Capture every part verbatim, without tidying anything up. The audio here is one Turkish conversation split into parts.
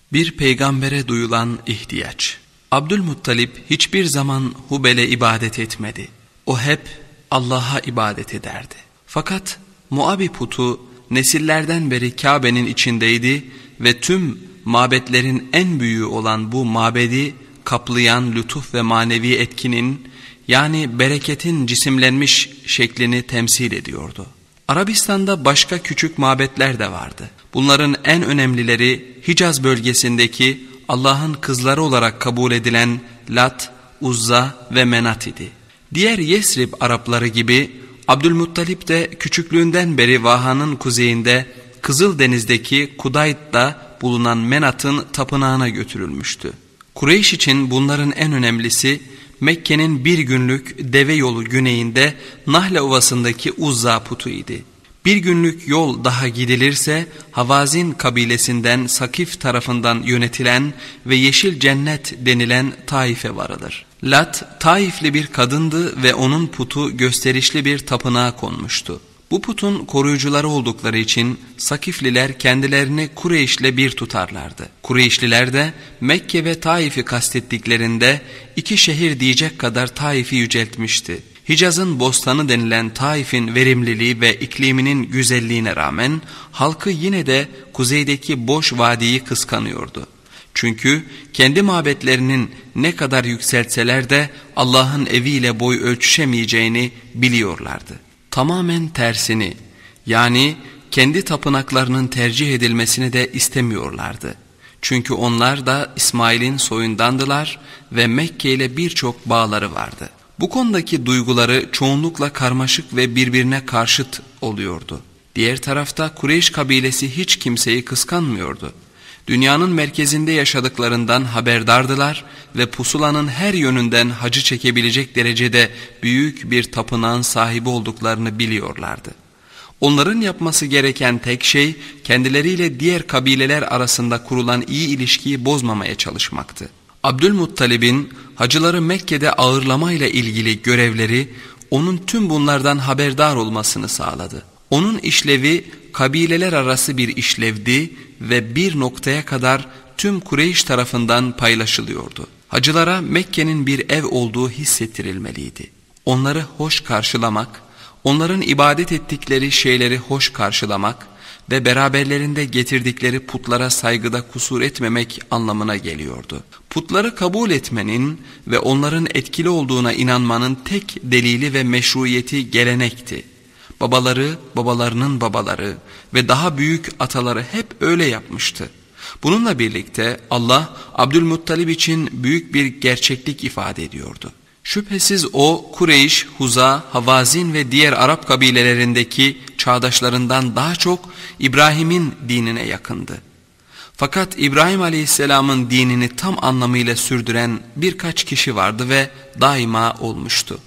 Bir peygambere duyulan ihtiyaç. Abdülmuttalip hiçbir zaman Hubel'e ibadet etmedi. O hep Allah'a ibadet ederdi. Fakat Muabi putu nesillerden beri Kabe'nin içindeydi ve tüm mabetlerin en büyüğü olan bu mabedi kaplayan lütuf ve manevi etkinin, yani bereketin cisimlenmiş şeklini temsil ediyordu. Arabistan'da başka küçük mabetler de vardı. Bunların en önemlileri Hicaz bölgesindeki Allah'ın kızları olarak kabul edilen Lat, Uzza ve Menat idi. Diğer Yesrib Arapları gibi Abdülmuttalip de küçüklüğünden beri Vaha'nın kuzeyinde Kızıldeniz'deki Kudayt'ta bulunan Menat'ın tapınağına götürülmüştü. Kureyş için bunların en önemlisi Mekke'nin bir günlük deve yolu güneyinde Nahle Ovası'ndaki Uzza putu idi. Bir günlük yol daha gidilirse Havazin kabilesinden Sakif tarafından yönetilen ve Yeşil Cennet denilen Taif'e varılır. Lat, Taifli bir kadındı ve onun putu gösterişli bir tapınağa konmuştu. Bu putun koruyucuları oldukları için Sakifliler kendilerini Kureyş'le bir tutarlardı. Kureyşliler de Mekke ve Taif'i kastettiklerinde iki şehir diyecek kadar Taif'i yüceltmişti. Hicaz'ın bostanı denilen Taif'in verimliliği ve ikliminin güzelliğine rağmen halkı yine de kuzeydeki boş vadiyi kıskanıyordu. Çünkü kendi mabetlerinin ne kadar yükseltseler de Allah'ın eviyle boy ölçüşemeyeceğini biliyorlardı. Tamamen tersini, yani kendi tapınaklarının tercih edilmesini de istemiyorlardı. Çünkü onlar da İsmail'in soyundandılar ve Mekke ile birçok bağları vardı. Bu konudaki duyguları çoğunlukla karmaşık ve birbirine karşıt oluyordu. Diğer tarafta Kureyş kabilesi hiç kimseyi kıskanmıyordu. Dünyanın merkezinde yaşadıklarından haberdardılar ve pusulanın her yönünden hacı çekebilecek derecede büyük bir tapınağın sahibi olduklarını biliyorlardı. Onların yapması gereken tek şey kendileriyle diğer kabileler arasında kurulan iyi ilişkiyi bozmamaya çalışmaktı. Abdülmuttalib'in hacıları Mekke'de ağırlamayla ilgili görevleri onun tüm bunlardan haberdar olmasını sağladı. Onun işlevi kabileler arası bir işlevdi ve bir noktaya kadar tüm Kureyş tarafından paylaşılıyordu. Hacılara Mekke'nin bir ev olduğu hissettirilmeliydi. Onları hoş karşılamak, onların ibadet ettikleri şeyleri hoş karşılamak ve beraberlerinde getirdikleri putlara saygıda kusur etmemek anlamına geliyordu. Putları kabul etmenin ve onların etkili olduğuna inanmanın tek delili ve meşruiyeti gelenekti. Babaları, babalarının babaları ve daha büyük ataları hep öyle yapmıştı. Bununla birlikte Allah Abdülmuttalib için büyük bir gerçeklik ifade ediyordu. Şüphesiz o Kureyş, Huza, Havazin ve diğer Arap kabilelerindeki çağdaşlarından daha çok İbrahim'in dinine yakındı. Fakat İbrahim Aleyhisselam'ın dinini tam anlamıyla sürdüren birkaç kişi vardı ve daima olmuştu.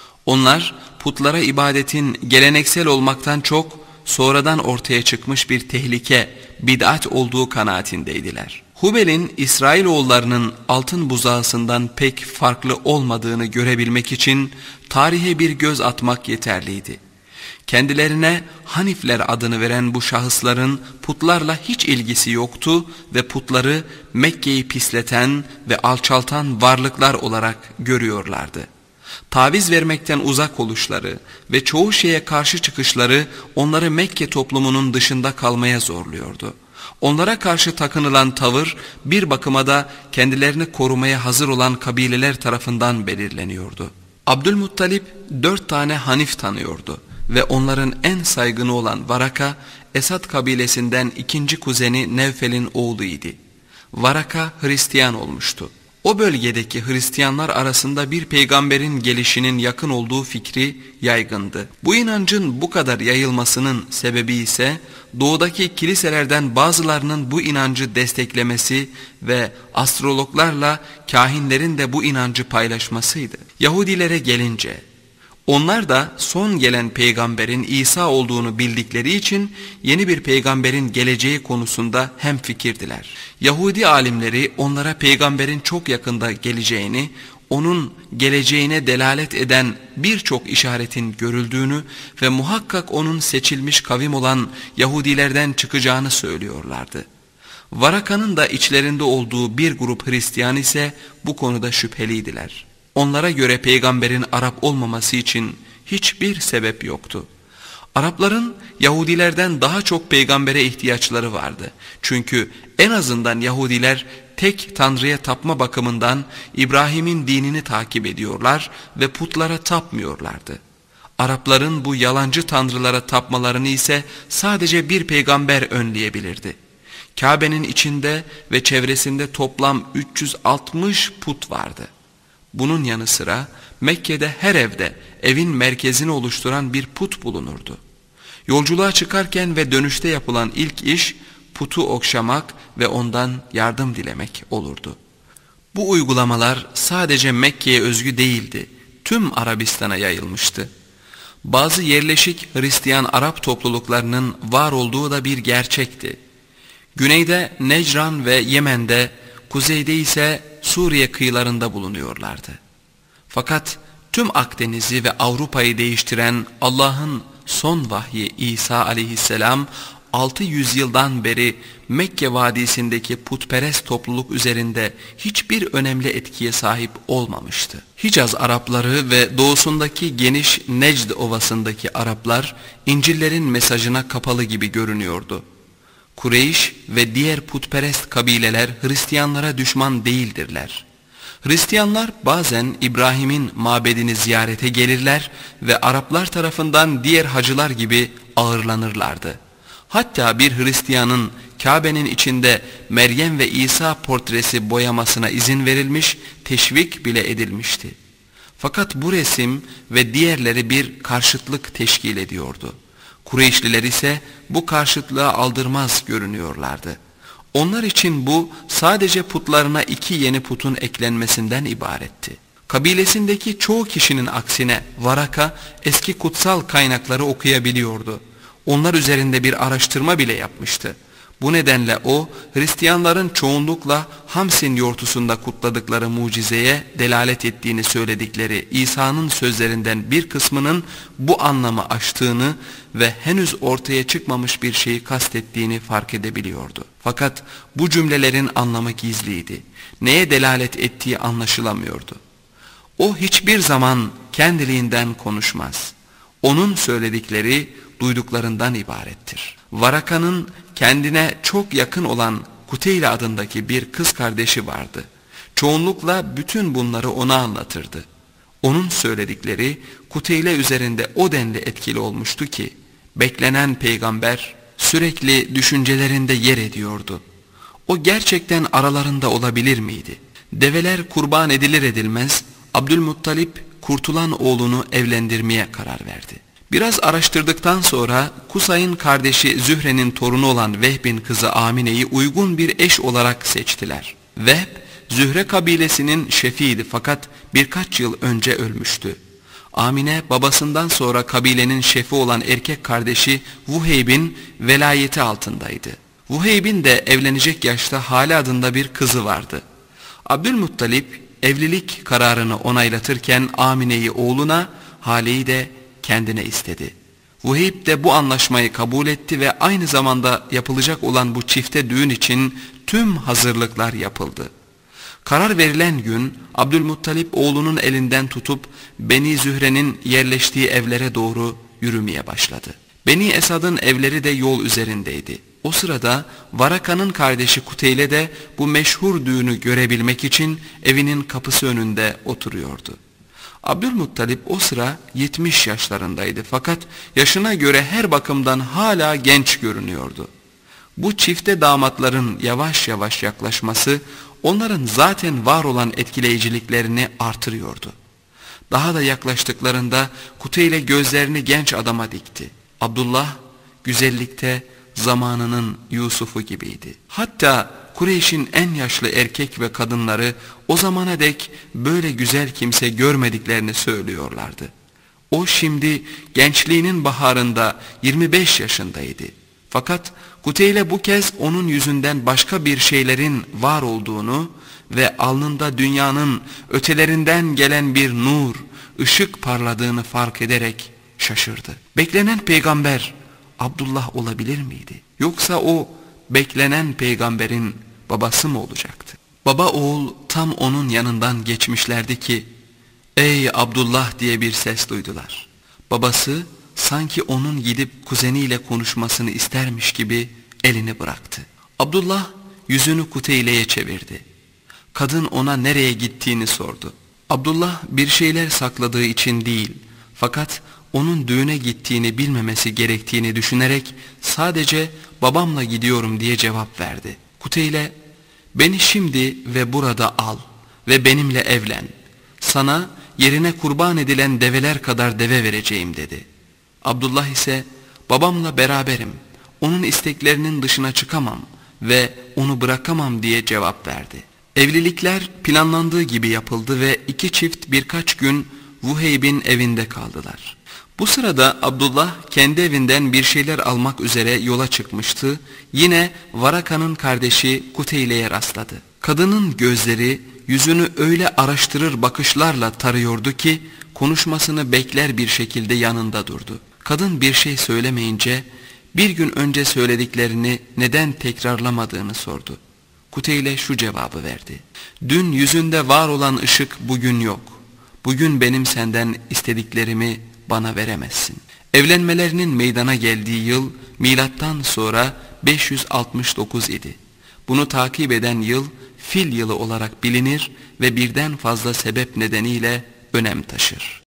Onlar putlara ibadetin geleneksel olmaktan çok sonradan ortaya çıkmış bir tehlike, bid'at olduğu kanaatindeydiler. Hubel'in İsrailoğullarının altın buzağısından pek farklı olmadığını görebilmek için tarihe bir göz atmak yeterliydi. Kendilerine Hanifler adını veren bu şahısların putlarla hiç ilgisi yoktu ve putları Mekke'yi pisleten ve alçaltan varlıklar olarak görüyorlardı. Taviz vermekten uzak oluşları ve çoğu şeye karşı çıkışları onları Mekke toplumunun dışında kalmaya zorluyordu. Onlara karşı takınılan tavır bir bakıma da kendilerini korumaya hazır olan kabileler tarafından belirleniyordu. Abdülmuttalip dört tane Hanif tanıyordu ve onların en saygını olan Varaka, Esad kabilesinden ikinci kuzeni Nevfel'in oğluydu. Varaka Hristiyan olmuştu. O bölgedeki Hristiyanlar arasında bir peygamberin gelişinin yakın olduğu fikri yaygındı. Bu inancın bu kadar yayılmasının sebebi ise doğudaki kiliselerden bazılarının bu inancı desteklemesi ve astrologlarla kahinlerin de bu inancı paylaşmasıydı. Yahudilere gelince, onlar da son gelen peygamberin İsa olduğunu bildikleri için yeni bir peygamberin geleceği konusunda hemfikirdiler. Yahudi alimleri onlara peygamberin çok yakında geleceğini, onun geleceğine delalet eden birçok işaretin görüldüğünü ve muhakkak onun seçilmiş kavim olan Yahudilerden çıkacağını söylüyorlardı. Varaka'nın da içlerinde olduğu bir grup Hristiyan ise bu konuda şüpheliydiler. Onlara göre peygamberin Arap olmaması için hiçbir sebep yoktu. Arapların Yahudilerden daha çok peygambere ihtiyaçları vardı. Çünkü en azından Yahudiler tek Tanrı'ya tapma bakımından İbrahim'in dinini takip ediyorlar ve putlara tapmıyorlardı. Arapların bu yalancı tanrılara tapmalarını ise sadece bir peygamber önleyebilirdi. Kabe'nin içinde ve çevresinde toplam üç yüz altmış put vardı. Bunun yanı sıra Mekke'de her evde evin merkezini oluşturan bir put bulunurdu. Yolculuğa çıkarken ve dönüşte yapılan ilk iş putu okşamak ve ondan yardım dilemek olurdu. Bu uygulamalar sadece Mekke'ye özgü değildi, tüm Arabistan'a yayılmıştı. Bazı yerleşik Hristiyan Arap topluluklarının var olduğu da bir gerçekti. Güneyde Necran ve Yemen'de, kuzeyde ise Suriye kıyılarında bulunuyorlardı. Fakat tüm Akdeniz'i ve Avrupa'yı değiştiren Allah'ın son vahyi İsa aleyhisselam altı yüz yıldan beri Mekke vadisindeki putperest topluluk üzerinde hiçbir önemli etkiye sahip olmamıştı. Hicaz Arapları ve doğusundaki geniş Necd ovasındaki Araplar İncil'lerin mesajına kapalı gibi görünüyordu. Kureyş ve diğer putperest kabileler Hristiyanlara düşman değildirler. Hristiyanlar bazen İbrahim'in mabedini ziyarete gelirler ve Araplar tarafından diğer hacılar gibi ağırlanırlardı. Hatta bir Hristiyanın Kabe'nin içinde Meryem ve İsa portresi boyamasına izin verilmiş, teşvik bile edilmişti. Fakat bu resim ve diğerleri bir karşıtlık teşkil ediyordu. Kureyşliler ise bu karşıtlığa aldırmaz görünüyorlardı. Onlar için bu sadece putlarına iki yeni putun eklenmesinden ibaretti. Kabilesindeki çoğu kişinin aksine Varaka eski kutsal kaynakları okuyabiliyordu. Onlar üzerinde bir araştırma bile yapmıştı. Bu nedenle o, Hristiyanların çoğunlukla Hamsin yortusunda kutladıkları mucizeye delalet ettiğini söyledikleri İsa'nın sözlerinden bir kısmının bu anlamı aştığını ve henüz ortaya çıkmamış bir şeyi kastettiğini fark edebiliyordu. Fakat bu cümlelerin anlamı gizliydi. Neye delalet ettiği anlaşılamıyordu. O hiçbir zaman kendiliğinden konuşmaz. Onun söyledikleri duyduklarından ibarettir. Varaka'nın kendine çok yakın olan Kuteyla adındaki bir kız kardeşi vardı. Çoğunlukla bütün bunları ona anlatırdı. Onun söyledikleri Kuteyla üzerinde o denli etkili olmuştu ki, beklenen peygamber sürekli düşüncelerinde yer ediyordu. O gerçekten aralarında olabilir miydi? Develer kurban edilir edilmez, Abdülmuttalip kurtulan oğlunu evlendirmeye karar verdi. Biraz araştırdıktan sonra Kusay'ın kardeşi Zühre'nin torunu olan Vehb'in kızı Amine'yi uygun bir eş olarak seçtiler. Vehb, Zühre kabilesinin şefiydi fakat birkaç yıl önce ölmüştü. Amine babasından sonra kabilenin şefi olan erkek kardeşi Vuheyb'in velayeti altındaydı. Vuheyb'in de evlenecek yaşta Hale adında bir kızı vardı. Abdülmuttalip evlilik kararını onaylatırken Amine'yi oğluna, Hale'yi de kendine istedi. Vuheyb de bu anlaşmayı kabul etti ve aynı zamanda yapılacak olan bu çifte düğün için tüm hazırlıklar yapıldı. Karar verilen gün Abdülmuttalip oğlunun elinden tutup Beni Zühre'nin yerleştiği evlere doğru yürümeye başladı. Beni Esad'ın evleri de yol üzerindeydi. O sırada Varaka'nın kardeşi Kuteyle de bu meşhur düğünü görebilmek için evinin kapısı önünde oturuyordu. Abdülmuttalip o sıra yetmiş yaşlarındaydı fakat yaşına göre her bakımdan hala genç görünüyordu. Bu çifte damatların yavaş yavaş yaklaşması onların zaten var olan etkileyiciliklerini artırıyordu. Daha da yaklaştıklarında Kuteyle gözlerini genç adama dikti. Abdullah güzellikte zamanının Yusuf'u gibiydi. Hatta Kureyş'in en yaşlı erkek ve kadınları o zamana dek böyle güzel kimse görmediklerini söylüyorlardı. O şimdi gençliğinin baharında yirmi beş yaşındaydı. Fakat Kuteyle bu kez onun yüzünden başka bir şeylerin var olduğunu ve alnında dünyanın ötelerinden gelen bir nur, ışık parladığını fark ederek şaşırdı. Beklenen peygamber Abdullah olabilir miydi? Yoksa o beklenen peygamberin babası mı olacaktı? Baba oğul tam onun yanından geçmişlerdi ki, ''Ey Abdullah'' diye bir ses duydular. Babası sanki onun gidip kuzeniyle konuşmasını istermiş gibi elini bıraktı. Abdullah yüzünü Kuteyle'ye çevirdi. Kadın ona nereye gittiğini sordu. Abdullah bir şeyler sakladığı için değil, fakat onun düğüne gittiğini bilmemesi gerektiğini düşünerek sadece babamla gidiyorum diye cevap verdi. Kuteyle, beni şimdi ve burada al ve benimle evlen. Sana yerine kurban edilen develer kadar deve vereceğim dedi. Abdullah ise babamla beraberim, onun isteklerinin dışına çıkamam ve onu bırakamam diye cevap verdi. Evlilikler planlandığı gibi yapıldı ve iki çift birkaç gün Vuheyb'in evinde kaldılar. Bu sırada Abdullah kendi evinden bir şeyler almak üzere yola çıkmıştı. Yine Varaka'nın kardeşi Kuteyle'ye rastladı. Kadının gözleri yüzünü öyle araştırır bakışlarla tarıyordu ki konuşmasını bekler bir şekilde yanında durdu. Kadın bir şey söylemeyince bir gün önce söylediklerini neden tekrarlamadığını sordu. Kuteyle şu cevabı verdi: dün yüzünde var olan ışık bugün yok. Bugün benim senden istediklerimi bana veremezsin. Evlenmelerinin meydana geldiği yıl milattan sonra beş yüz altmış dokuz idi. Bunu takip eden yıl Fil yılı olarak bilinir ve birden fazla sebep nedeniyle önem taşır.